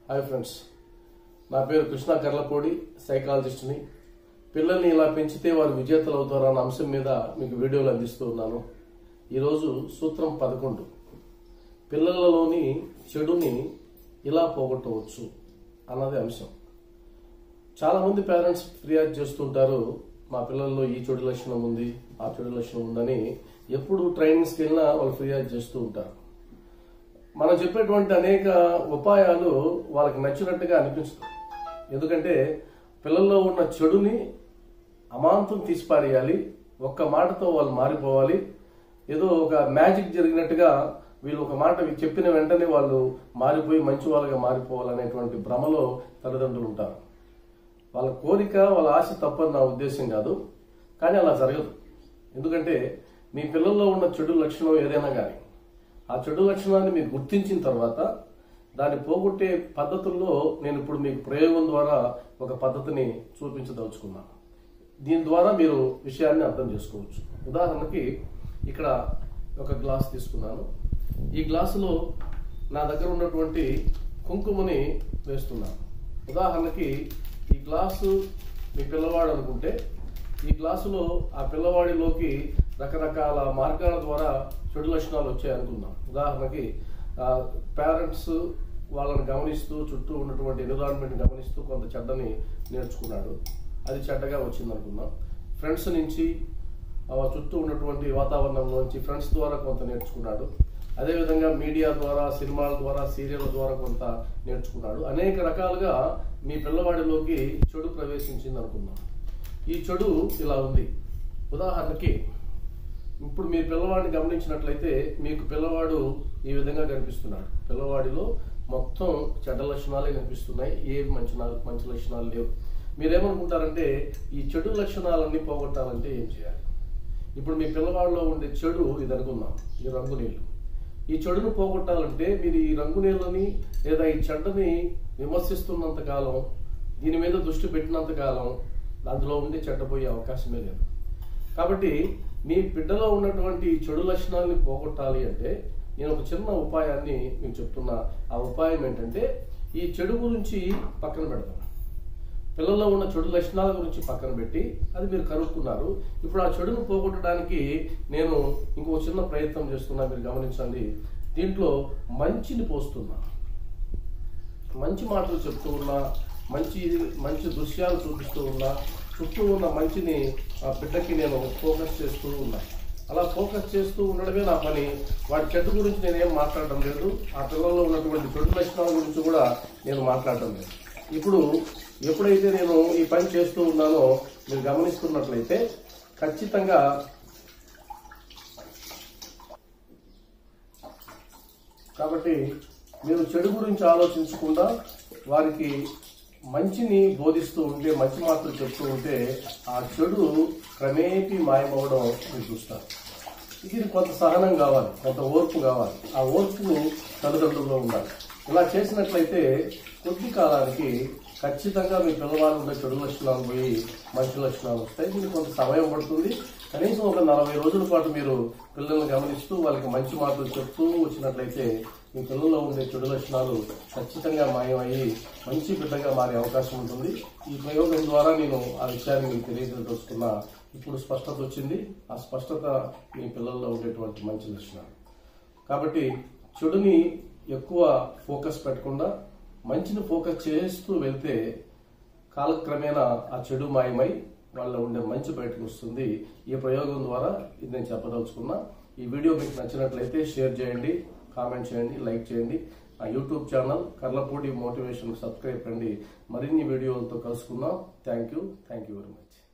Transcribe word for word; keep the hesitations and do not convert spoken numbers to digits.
Hi friends, నా పేరు కృష్ణ కర్లపూడి, సైకాలజిస్ట్ని. పిల్లల్ని ఇలా పెంచితే వారు విజేతలు అవుతారు అన్న అంశం మీద మీకు వీడియోలు అందిస్తూ ఉన్నాను. ఈరోజు సూత్రం పదకొండు, పిల్లలలోని చెడుని ఇలా పోగొట్టవచ్చు అన్నది అంశం. చాలామంది పేరెంట్స్ ఫిర్యాదు చేస్తుంటారు, మా పిల్లల్లో ఈ చెడు లక్షణం ఉంది, ఆ చెడు లక్షణం ఉందని. ఎప్పుడు ట్రైనింగ్స్కి వెళ్ళినా వాళ్ళు ఫిర్యాదు చేస్తూ ఉంటారు. మనం చెప్పేటువంటి అనేక ఉపాయాలు వాళ్ళకి నచ్చినట్టుగా అనిపించదు. ఎందుకంటే పిల్లల్లో ఉన్న చెడుని అమాంతం తీసిపారేయాలి, ఒక్క మాటతో వాళ్ళు మారిపోవాలి, ఏదో ఒక మ్యాజిక్ జరిగినట్టుగా వీళ్ళు ఒక మాట చెప్పిన వెంటనే వాళ్ళు మారిపోయి మంచి వాళ్ళగా మారిపోవాలనేటువంటి భ్రమలో తల్లిదండ్రులు ఉంటారు. వాళ్ళ కోరిక, వాళ్ళ ఆశ తప్పని నా ఉద్దేశం కాదు, కానీ అలా జరగదు. ఎందుకంటే మీ పిల్లల్లో ఉన్న చెడు లక్షణం ఏదైనా కానీ ఆ చెడు లక్షణాన్ని మీరు గుర్తించిన తర్వాత దాన్ని పోగొట్టే పద్ధతుల్లో నేను ఇప్పుడు మీకు ప్రయోగం ద్వారా ఒక పద్ధతిని చూపించదలుచుకున్నాను. దీని ద్వారా మీరు విషయాన్ని అర్థం చేసుకోవచ్చు. ఉదాహరణకి ఇక్కడ ఒక గ్లాస్ తీసుకున్నాను. ఈ గ్లాసులో నా దగ్గర ఉన్నటువంటి కుంకుమని వేస్తున్నాను. ఉదాహరణకి ఈ గ్లాసు మీ పిల్లవాడు అనుకుంటే, ఈ గ్లాసులో ఆ పిల్లవాడిలోకి రకరకాల మార్గాల ద్వారా చెడు లక్షణాలు వచ్చాయి అనుకుందాం. ఉదాహరణకి పేరెంట్స్ వాళ్ళని గమనిస్తూ, చుట్టూ ఉన్నటువంటి ఎన్విరాన్మెంట్ గమనిస్తూ కొంత చెడ్డని నేర్చుకున్నాడు, అది చెడ్డగా వచ్చింది అనుకుందాం. ఫ్రెండ్స్ నుంచి, చుట్టూ ఉన్నటువంటి వాతావరణంలోంచి ఫ్రెండ్స్ ద్వారా కొంత నేర్చుకున్నాడు. అదేవిధంగా మీడియా ద్వారా, సినిమాల ద్వారా, సీరియల్ ద్వారా కొంత నేర్చుకున్నాడు. అనేక రకాలుగా మీ పిల్లవాడిలోకి చెడు ప్రవేశించింది అనుకుందాం. ఈ చెడు ఇలా ఉంది. ఉదాహరణకి ఇప్పుడు మీ పిల్లవాడిని గమనించినట్లయితే మీకు పిల్లవాడు ఈ విధంగా కనిపిస్తున్నాడు. పిల్లవాడిలో మొత్తం చెడ్డ లక్షణాలే కనిపిస్తున్నాయి, ఏవి మంచి మంచి లక్షణాలు లేవు. మీరేమనుకుంటారంటే ఈ చెడు లక్షణాలన్నీ పోగొట్టాలంటే ఏం చేయాలి? ఇప్పుడు మీ పిల్లవాడిలో ఉండే చెడు ఇది అనుకుందాం, ఈ రంగు నీళ్ళు. ఈ చెడును పోగొట్టాలంటే మీరు ఈ రంగు నీళ్ళని లేదా ఈ చెడ్డని విమర్శిస్తున్నంత కాలం, దీని మీద దృష్టి పెట్టినంత కాలం అందులో ఉండే చెడ్డపోయే అవకాశమే లేదు. కాబట్టి మీ బిడ్డలో ఉన్నటువంటి చెడు లక్షణాలని పోగొట్టాలి అంటే నేను ఒక చిన్న ఉపాయాన్ని మీకు చెప్తున్నా. ఆ ఉపాయం ఏంటంటే, ఈ చెడు గురించి పక్కన పెడతాం. పిల్లల్లో ఉన్న చెడు లక్షణాల గురించి పక్కన పెట్టి అది మీరు కనుక్కున్నారు. ఇప్పుడు ఆ చెడును పోగొట్టడానికి నేను ఇంకో చిన్న ప్రయత్నం చేస్తున్నా, మీరు గమనించండి. దీంట్లో మంచిని పోస్తున్నా, మంచి మాటలు చెప్తూ ఉన్నా, మంచి మంచి దృశ్యాలు చూపిస్తూ ఉన్నా, చుట్టూ ఉన్న మంచిని ఆ బిడ్డకి నేను ఫోకస్ చేస్తూ ఉన్నా. అలా ఫోకస్ చేస్తూ ఉండడమే నా పని. వాటి చెడు గురించి నేనేం మాట్లాడడం లేదు, ఆ పిల్లల్లో ఉన్నటువంటి చెడు లక్షణాల గురించి కూడా నేను మాట్లాడడం లేదు. ఇప్పుడు ఎప్పుడైతే నేను ఈ పని చేస్తూ ఉన్నానో మీరు గమనిస్తున్నట్లయితే ఖచ్చితంగా కాబట్టి మీరు చెడు గురించి ఆలోచించకుండా వారికి మంచిని బోధిస్తూ ఉంటే, మంచి మాటలు చెప్తూ ఉంటే ఆ చెడు క్రమేపీ మాయమవడం మీరు చూస్తారు. ఇది కొంత సహనం కావాలి, కొంత ఓర్పు కావాలి. ఆ ఓర్పు తల్లిదండ్రుల్లో ఉండాలి. ఇలా చేసినట్లయితే కొద్ది కాలానికి ఖచ్చితంగా మీ పిల్లవాళ్ళు ఉండే చెడు లక్షణాలు పోయి మంచి లక్షణాలు వస్తాయి. దీనికి కొంత సమయం పడుతుంది. కనీసం ఒక నలభై రోజుల పాటు మీరు పిల్లల్ని గమనిస్తూ వాళ్ళకి మంచి మాటలు చెప్తూ వచ్చినట్లయితే మీ పిల్లల్లో ఉండే చెడు లక్షణాలు ఖచ్చితంగా మాయమయ్యి మంచి బిడ్డగా మారే అవకాశం ఉంటుంది. ఈ ప్రయోగం ద్వారా నేను ఆ విషయాన్ని మీకు తెలియజేసుకున్నా. ఇప్పుడు స్పష్టత వచ్చింది. ఆ స్పష్టత మీ పిల్లల్లో ఉండేటువంటి మంచి లక్షణాలు. కాబట్టి చెడుని ఎక్కువ ఫోకస్ పెట్టకుండా మంచిని ఫోకస్ చేస్తూ వెళ్తే కాలక్రమేణా ఆ చెడు మాయమై వాళ్ళ ఉండే మంచి బయటకు వస్తుంది. ఈ ప్రయోగం ద్వారా ఇది నేను చెప్పదలుచుకున్నా. ఈ వీడియో మీకు నచ్చినట్లయితే షేర్ చేయండి, కామెంట్ చేయండి, లైక్ చేయండి. నా YouTube channel Karlapudi motivation subscribe కండి. మరిన్ని వీడియోలతో కలుసుకుందాం. Thank you thank you very much.